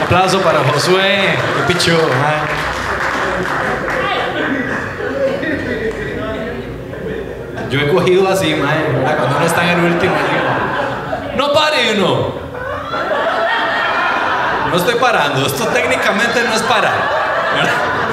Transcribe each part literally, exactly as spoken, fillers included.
aplauso para Josué. Qué pichudo, mae. Yo he cogido así, mae, ¿verdad? Cuando uno está en el último, digo, no pare uno. No estoy parando, esto técnicamente no es parar, ¿verdad?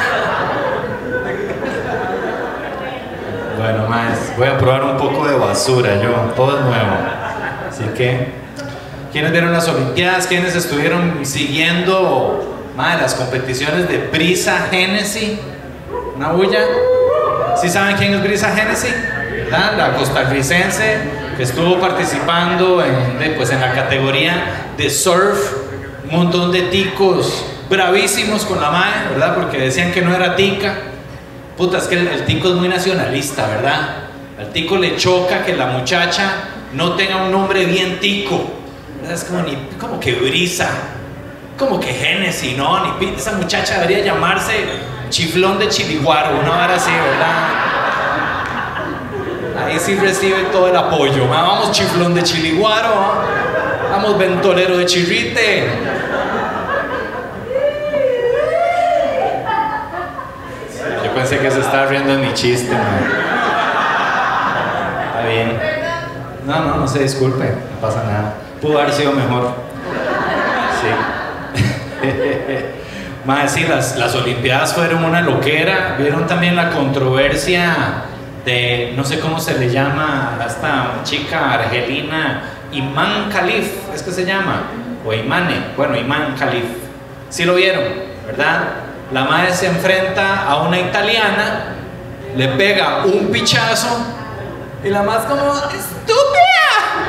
Bueno, más, voy a probar un poco de basura yo, todo es nuevo. Así que, ¿quiénes vieron las Olimpiadas? ¿Quiénes estuvieron siguiendo más las competiciones de Brisa Hennessy? ¿Una bulla? ¿Sí saben quién es Brisa Hennessy? ¿Verdad? La costarricense que estuvo participando en, de, pues en la categoría de surf. Un montón de ticos bravísimos con la madre, ¿verdad? Porque decían que no era tica. Puta, es que el, el tico es muy nacionalista, ¿verdad? Al tico le choca que la muchacha no tenga un nombre bien tico, ¿verdad? Es como, ni, como que Brisa, como que Hennessy, ¿no? Ni, esa muchacha debería llamarse Chiflón de Chiliguaro, una vara así, ¿verdad? Ahí sí recibe todo el apoyo. Vamos, Chiflón de Chiliguaro, ¿eh? Vamos, Ventolero de Chirrite. Yo pensé que se estaba riendo en mi chiste, man. Está bien. No, no, no se disculpe, no pasa nada. Pudo haber sido mejor. Sí. Más sí, las, las Olimpiadas fueron una loquera. Vieron también la controversia de, no sé cómo se le llama a esta chica argelina, Iman Khalif, es que se llama, o Imane, bueno, Iman Khalif. Sí lo vieron, ¿verdad? La madre se enfrenta a una italiana, le pega un pichazo y la más como, ¡estúpida!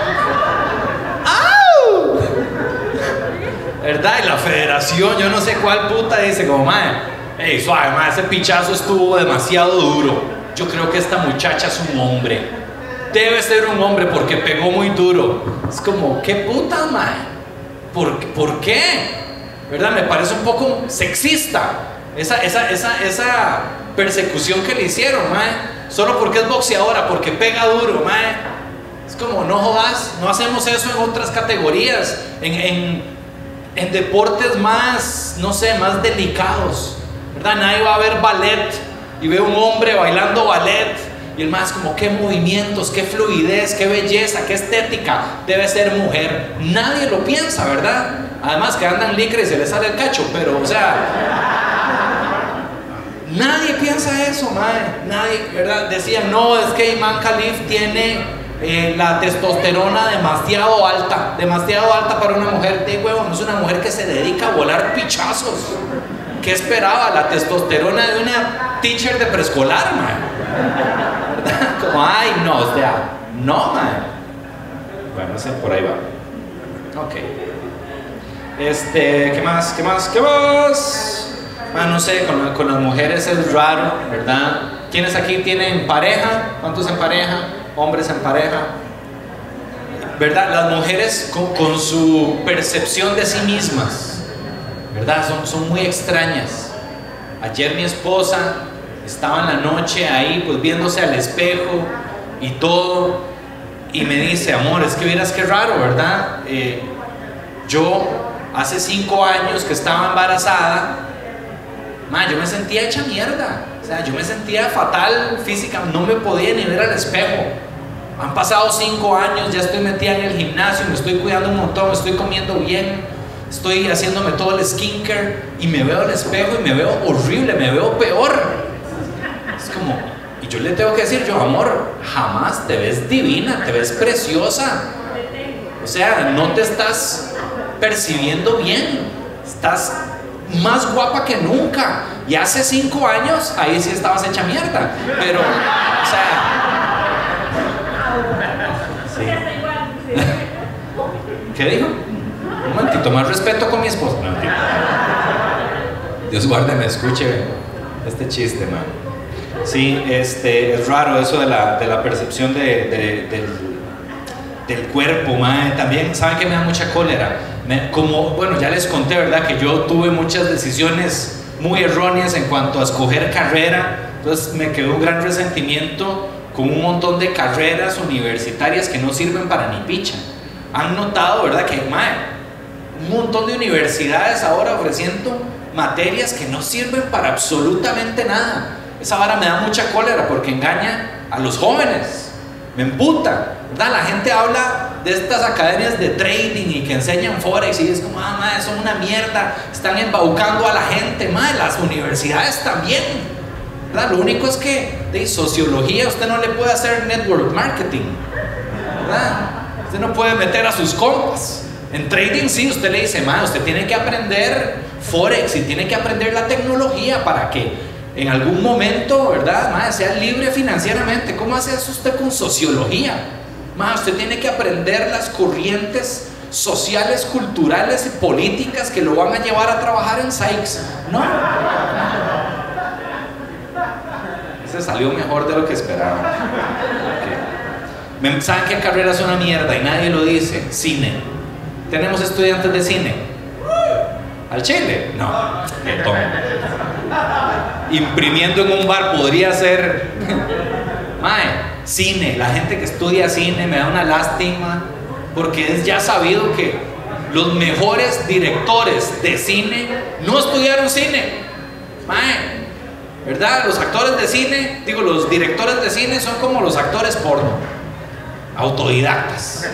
¡Au! ¿Verdad? Y la federación, yo no sé cuál puta, dice como, madre, hey, suave, madre, ese pichazo estuvo demasiado duro. Yo creo que esta muchacha es un hombre. Debe ser un hombre porque pegó muy duro. Es como, ¿qué puta, mae? ¿Por, ¿Por qué? ¿Verdad? Me parece un poco sexista esa, esa, esa, esa persecución que le hicieron, mae. Solo porque es boxeadora, porque pega duro, mae. Es como, no jodas, no hacemos eso en otras categorías, en, en, en deportes más, no sé, más delicados, ¿verdad? Nadie va a ver ballet y ve un hombre bailando ballet. Y el más como, qué movimientos, qué fluidez, qué belleza, qué estética, debe ser mujer. Nadie lo piensa, ¿verdad? Además que andan licra y se les sale el cacho, pero, o sea, nadie piensa eso, madre. Nadie, ¿verdad? Decían, no, es que Iman Khalif tiene eh, la testosterona demasiado alta, demasiado alta para una mujer. De huevo, no es una mujer que se dedica a volar pichazos. ¿Qué esperaba? La testosterona de una teacher de preescolar, madre. Como, ay, no, o sea, no, man. Bueno, no sé, por ahí va. Ok. Este, ¿qué más? ¿Qué más? ¿Qué más? Man, no sé, con, con las mujeres es raro, ¿verdad? ¿Quiénes aquí tienen pareja? ¿Cuántos en pareja? ¿Hombres en pareja? ¿Verdad? Las mujeres con, con su percepción de sí mismas, ¿verdad? Son, son muy extrañas. Ayer mi esposa estaba en la noche ahí, pues viéndose al espejo y todo, y me dice, amor, es que vieras qué raro, ¿verdad? Eh, yo hace cinco años que estaba embarazada, man, yo me sentía hecha mierda, o sea, yo me sentía fatal física, no me podía ni ver al espejo. Han pasado cinco años, ya estoy metida en el gimnasio, me estoy cuidando un montón, estoy comiendo bien, estoy haciéndome todo el skincare, y me veo al espejo y me veo horrible, me veo peor. Es como, y yo le tengo que decir, yo, amor, jamás te ves divina, te ves preciosa. O sea, no te estás percibiendo bien, estás más guapa que nunca. Y hace cinco años, ahí sí estabas hecha mierda. Pero, o sea, sí. ¿Qué dijo? Un momentito, más respeto con mi esposa. No, Dios guarde, me escuche este chiste, man. Sí, este, es raro eso de la, de la percepción de, de, del, del cuerpo, mae. También, ¿saben que me da mucha cólera? Me, como, bueno, ya les conté, ¿verdad? Que yo tuve muchas decisiones muy erróneas en cuanto a escoger carrera. Entonces me quedó un gran resentimiento con un montón de carreras universitarias que no sirven para ni picha. Han notado, ¿verdad? Que, mae, un montón de universidades ahora ofreciendo materias que no sirven para absolutamente nada. Esa vara me da mucha cólera porque engaña a los jóvenes, me emputa, ¿verdad? La gente habla de estas academias de trading y que enseñan forex y es como, ah, madre, son una mierda, están embaucando a la gente. Madre, las universidades también, ¿verdad? Lo único es que de sociología usted no le puede hacer network marketing, ¿verdad? Usted no puede meter a sus compas. En trading sí, usted le dice, madre, usted tiene que aprender forex y tiene que aprender la tecnología para que en algún momento, ¿verdad? Madre, sea libre financieramente. ¿Cómo hace eso usted con sociología? Madre, usted tiene que aprender las corrientes sociales, culturales y políticas que lo van a llevar a trabajar en Sykes. No. Ese salió mejor de lo que esperaba. Okay. ¿Saben qué carrera es una mierda y nadie lo dice? Cine. ¿Tenemos estudiantes de cine? ¿Al Chile? No. Qué tonto. Imprimiendo en un bar podría ser. Mae, cine, la gente que estudia cine me da una lástima porque es ya sabido que los mejores directores de cine no estudiaron cine. Mae, ¿verdad? Los actores de cine, digo, los directores de cine son como los actores porno, autodidactas.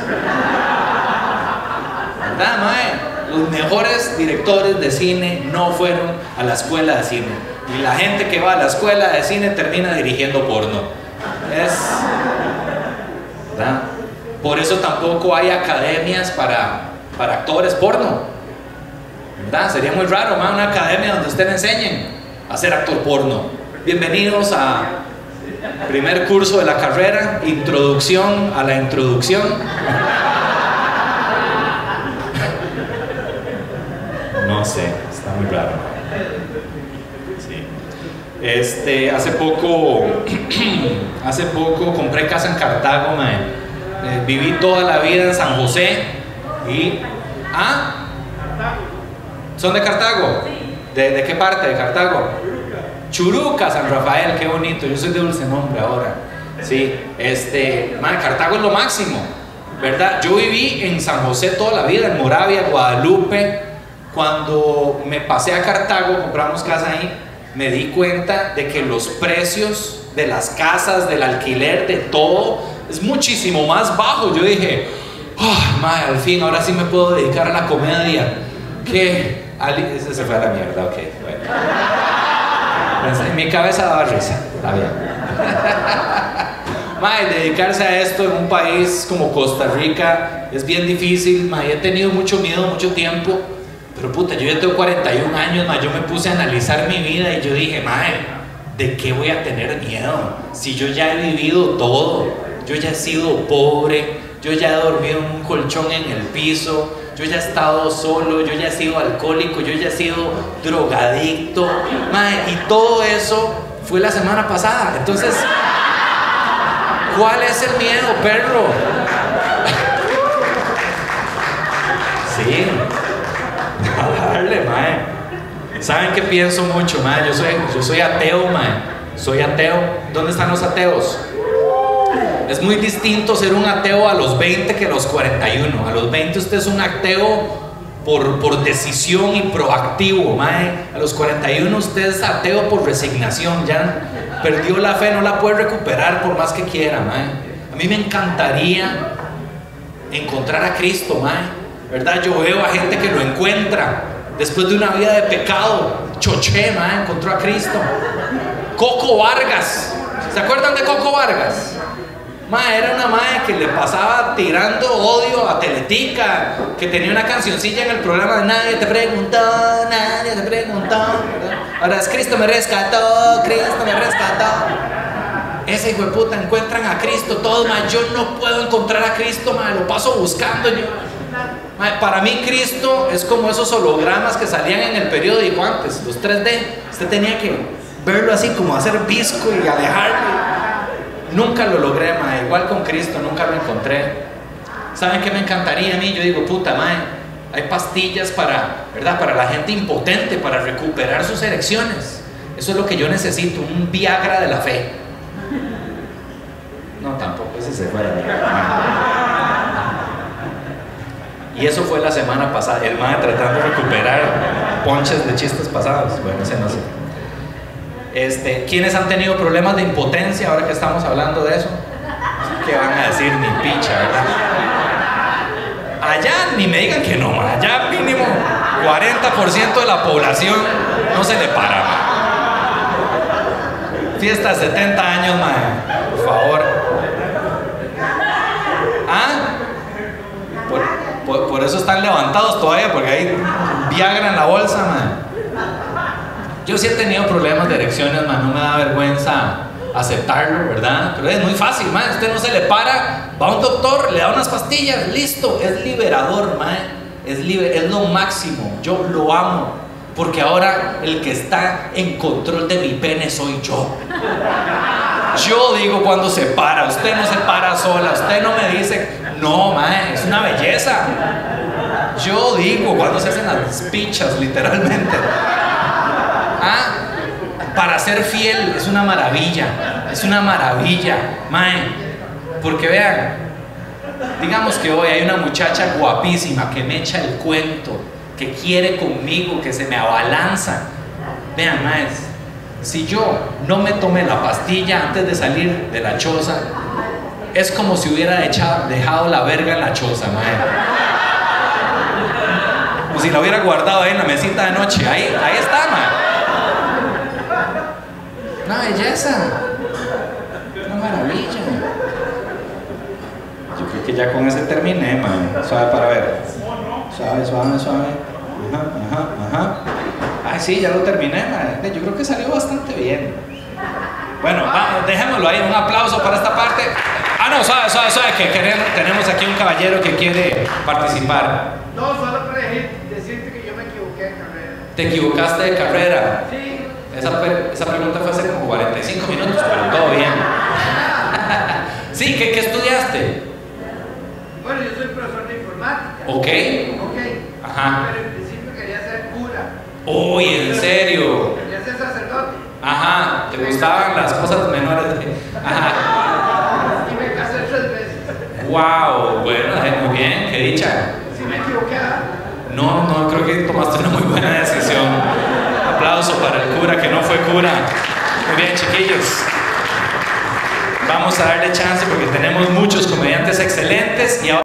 ¿Verdad, mae? Los mejores directores de cine no fueron a la escuela de cine. Y la gente que va a la escuela de cine termina dirigiendo porno. Es, ¿verdad? Por eso tampoco hay academias para, para actores porno, ¿verdad? Sería muy raro, ¿verdad? Una academia donde usted le enseñen a ser actor porno. Bienvenidos a primer curso de la carrera, introducción a la introducción. No sé, está muy raro. Sí. Este, hace poco, hace poco compré casa en Cartago, mae. Eh, viví toda la vida en San José y, ¿ah? ¿Son de Cartago? ¿De, de qué parte de Cartago? Churuca, San Rafael, qué bonito. Yo soy de Dulce Nombre ahora. Sí, este, mae, Cartago es lo máximo, ¿verdad? Yo viví en San José toda la vida, en Moravia, Guadalupe. Cuando me pasé a Cartago, compramos casa ahí, me di cuenta de que los precios de las casas, del alquiler, de todo, es muchísimo más bajo. Yo dije, oh, madre, al fin, ahora sí me puedo dedicar a la comedia. Que ese se fue a la mierda, ok, bueno. En mi cabeza daba risa, está bien. Madre, dedicarse a esto en un país como Costa Rica es bien difícil. Madre, he tenido mucho miedo, mucho tiempo. Pero puta, yo ya tengo cuarenta y un años, ma, yo me puse a analizar mi vida y yo dije, mae, ¿de qué voy a tener miedo? Si yo ya he vivido todo, yo ya he sido pobre, yo ya he dormido en un colchón en el piso, yo ya he estado solo, yo ya he sido alcohólico, yo ya he sido drogadicto, mae, y todo eso fue la semana pasada. Entonces, ¿cuál es el miedo, perro? Sí. A darle, mae. ¿Saben qué pienso mucho, mae? Yo soy, yo soy ateo, mae. Soy ateo. ¿Dónde están los ateos? Es muy distinto ser un ateo a los veinte que a los cuarenta y uno. A los veinte usted es un ateo por, por decisión y proactivo, mae. A los cuarenta y uno usted es ateo por resignación. Ya perdió la fe, no la puede recuperar por más que quiera, mae. A mí me encantaría encontrar a Cristo, mae. ¿Verdad? Yo veo a gente que lo encuentra después de una vida de pecado. Choché, mae, encontró a Cristo. Coco Vargas, ¿se acuerdan de Coco Vargas? Mae, era una mae que le pasaba tirando odio a Teletica, que tenía una cancioncilla en el programa de Nadie te preguntó, nadie te preguntó, ¿verdad? Ahora es Cristo me rescató, Cristo me rescató. Ese hijo de puta, encuentran a Cristo todos, mae. Yo no puedo encontrar a Cristo, mae, lo paso buscando yo. Para mí Cristo es como esos hologramas que salían en el periódico antes, los tres D. Usted tenía que verlo así, como hacer visco y alejarlo. Nunca lo logré, mae. Igual con Cristo, nunca lo encontré. ¿Saben qué me encantaría a mí? Yo digo, puta, mae, hay pastillas para, ¿verdad? Para la gente impotente, para recuperar sus erecciones. Eso es lo que yo necesito, un Viagra de la fe. No, tampoco, ese se fue a la mierda. Y eso fue la semana pasada. El mae tratando de recuperar ponches de chistes pasados. Bueno, ese no sé. Este, ¿quiénes han tenido problemas de impotencia ahora que estamos hablando de eso? ¿Qué van a decir? Ni picha, ¿verdad? Allá ni me digan que no, ma. Allá mínimo cuarenta por ciento de la población no se le para, ma. Fiesta de setenta años, ma. Por favor. ¿Ah? Por, por, por eso están levantados todavía, porque hay Viagra en la bolsa, ma. Yo sí he tenido problemas de erecciones, ma. No me da vergüenza aceptarlo, ¿verdad? Pero es muy fácil, ma. Usted no se le para, va a un doctor, le da unas pastillas, listo. Es liberador, ma. Es, liber, es lo máximo. Yo lo amo, porque ahora el que está en control de mi pene soy yo. Yo digo cuando se para. Usted no se para sola. Usted no me dice, no, ma, es una belleza. Yo digo cuando se hacen las pichas, literalmente. Ah, para ser fiel es una maravilla, es una maravilla, mae. Porque vean, digamos que hoy hay una muchacha guapísima que me echa el cuento, que quiere conmigo, que se me abalanza. Vean, mae, si yo no me tomé la pastilla antes de salir de la choza, es como si hubiera echado, dejado la verga en la choza, mae. Como si la hubiera guardado ahí en la mesita de noche. Ahí, ahí está, mae. Una belleza, una maravilla. Yo creo que ya con ese terminé, man. Suave para ver. Suave, suave, suave. Ajá, ajá, ajá. Ay, sí, ya lo terminé, man. Yo creo que salió bastante bien. Bueno, vamos, dejémoslo ahí. Un aplauso para esta parte. Ah, no, suave, suave, suave. Que queremos, tenemos aquí un caballero que quiere participar. No, solo para decirte que yo me equivoqué de carrera. ¿Te equivocaste de carrera? Sí. Esa, esa pregunta fue hace como cuarenta y cinco minutos, pero todo bien. Sí, ¿qué, qué estudiaste? Bueno, yo soy profesor de informática. Ok. Ok. Ajá. Pero en principio quería ser cura. Uy, ¿en serio? Quería ser sacerdote. Ajá, ¿te gustaban las cosas menores? Ajá. Y me casé tres veces. Wow, bueno, muy bien, qué dicha. Si me equivoqué, ¿ah? No, no, creo que tomaste una muy buena decisión. Aplauso para el cura que no fue cura. Muy bien, chiquillos. Vamos a darle chance porque tenemos muchos comediantes excelentes y ahora